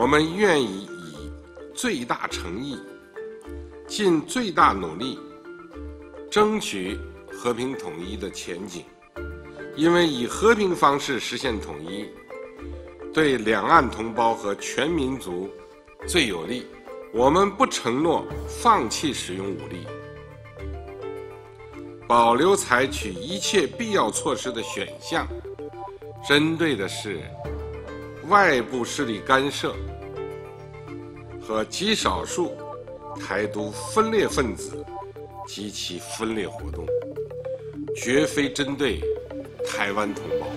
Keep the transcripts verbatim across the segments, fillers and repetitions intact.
们愿意以最大诚意、尽最大努力，争取和平统一的前景。因为以和平方式实现统一，对两岸同胞和全民族最有利。我们不承诺放弃使用武力，保留采取一切必要措施的选项，针对的是外部势力干涉和极少数台独分裂分子及其分裂活动，绝非针对台湾同胞。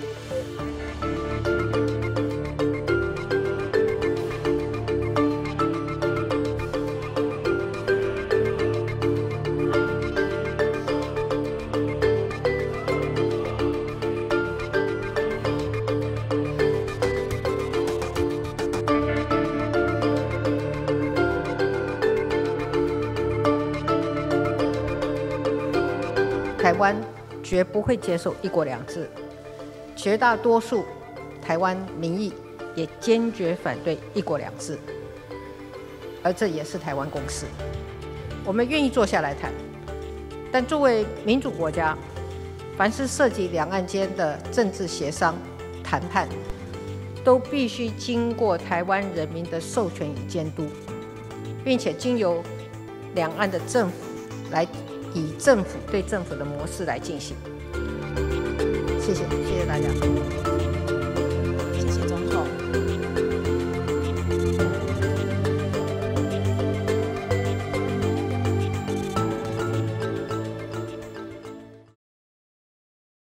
台湾绝不会接受一国两制，绝大多数台湾民意也坚决反对一国两制，而这也是台湾共识。我们愿意坐下来谈，但作为民主国家，凡是涉及两岸间的政治协商谈判，都必须经过台湾人民的授权与监督，并且经由两岸的政府来以政府对政府的模式来进行。谢谢，谢谢大家。